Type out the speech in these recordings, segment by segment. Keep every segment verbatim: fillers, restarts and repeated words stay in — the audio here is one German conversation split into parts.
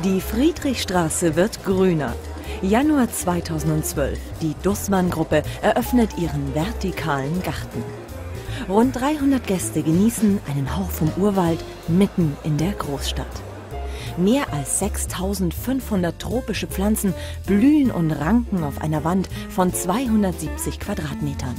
Die Friedrichstraße wird grüner. Januar zweitausendzwölf. Die Dussmann-Gruppe eröffnet ihren vertikalen Garten. Rund dreihundert Gäste genießen einen Hauch vom Urwald mitten in der Großstadt. Mehr als sechstausendfünfhundert tropische Pflanzen blühen und ranken auf einer Wand von zweihundertsiebzig Quadratmetern.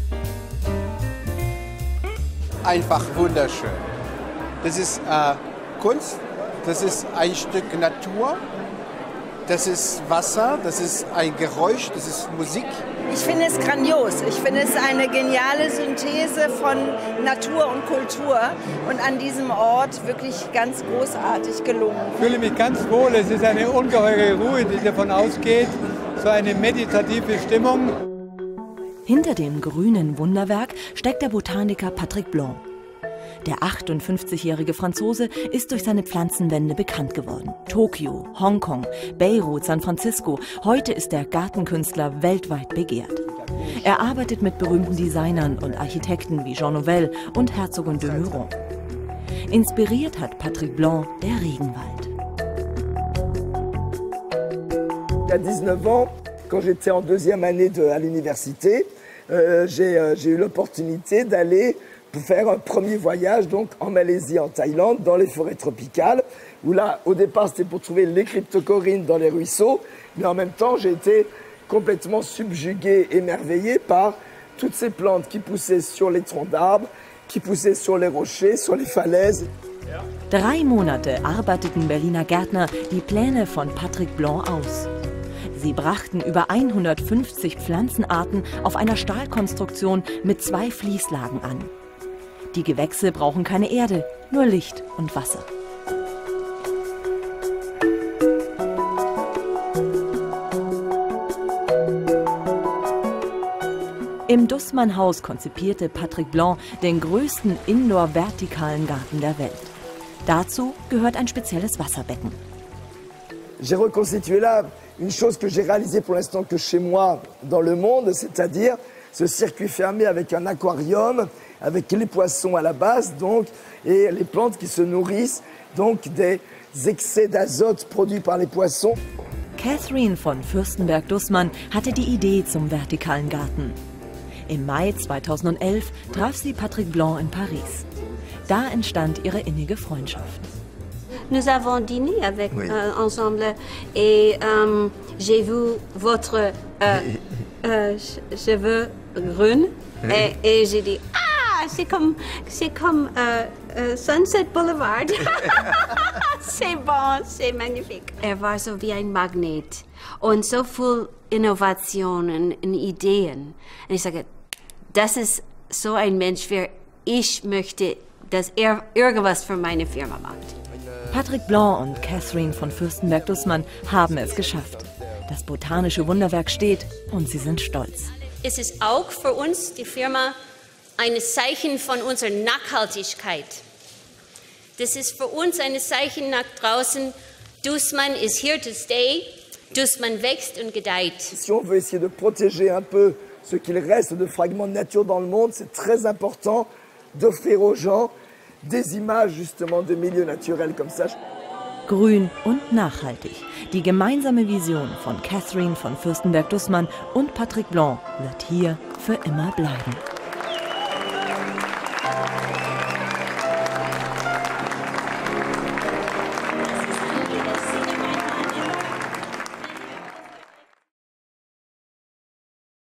Einfach wunderschön. Das ist äh, Kunst, das ist ein Stück Natur, das ist Wasser, das ist ein Geräusch, das ist Musik. Ich finde es grandios. Ich finde es eine geniale Synthese von Natur und Kultur und an diesem Ort wirklich ganz großartig gelungen. Ich fühle mich ganz wohl. Es ist eine ungeheure Ruhe, die davon ausgeht, so eine meditative Stimmung. Hinter dem grünen Wunderwerk steckt der Botaniker Patrick Blanc. Der achtundfünfzigjährige Franzose ist durch seine Pflanzenwände bekannt geworden. Tokio, Hongkong, Beirut, San Francisco. Heute ist der Gartenkünstler weltweit begehrt. Er arbeitet mit berühmten Designern und Architekten wie Jean Nouvel und Herzogin de Meuron. Inspiriert hat Patrick Blanc der Regenwald. À dix-neuf ans, quand j'étais en deuxième année de, à l'université, euh, j'ai euh, j'ai eu l'opportunité d'aller pour faire un premier voyage donc en Malaisie, en Thaïlande, dans les forêts tropicales, où là, au départ, c'était pour trouver les cryptocorynes dans les ruisseaux, mais en même temps, j'ai été complètement subjugué, émerveillé par toutes ces plantes qui poussaient sur les troncs d'arbres, qui poussaient sur les rochers, sur les falaises. Drei Monate arbeiteten Berliner Gärtner die Pläne von Patrick Blanc aus. Sie brachten über hundertfünfzig Pflanzenarten auf einer Stahlkonstruktion mit zwei Fließlagen an. Die Gewächse brauchen keine Erde, nur Licht und Wasser. Im Dussmann-Haus konzipierte Patrick Blanc den größten Indoor-vertikalen Garten der Welt. Dazu gehört ein spezielles Wasserbecken. J'ai reconstitué là une chose que j'ai réalisée pour l'instant que chez moi dans le monde, c'est-à-dire ce circuit fermé avec un aquarium, avec les poissons à la base donc, et les plantes qui se nourrissent donc des excès d'azote produits par les poissons. Catherine von Fürstenberg-Dussmann hatte die Idee zum vertikalen Garten. Im Mai zweitausendelf traf sie Patrick Blanc in Paris. Da entstand ihre innige Freundschaft. Nous avons dîné avec, oui. euh, ensemble et euh, j'ai vu votre euh, euh, cheveux bruns oui. et, et j'ai dit ah c'est comme c'est comme euh, euh, Sunset Boulevard. C'est bon, c'est magnifique. Er war so wie ein Magnet und so viel Innovationen und Ideen. Und ich sage, das ist so ein Mensch, wie ich möchte, dass er irgendwas für meine Firma macht. Patrick Blanc und Catherine von Fürstenberg-Dussmann haben es geschafft. Das botanische Wunderwerk steht und sie sind stolz. Es ist auch für uns, die Firma, ein Zeichen von unserer Nachhaltigkeit. Das ist für uns ein Zeichen nach draußen, Dussmann is here to stay, Dussmann wächst und gedeiht. Si on veut essayer de protéger un peu ce qu'il reste de fragments de nature dans le monde, c'est très important d'offrir aux gens des images justement de milieux naturels comme ça. Grün und nachhaltig. Die gemeinsame Vision von Catherine von Fürstenberg-Dussmann und Patrick Blanc wird hier für immer bleiben.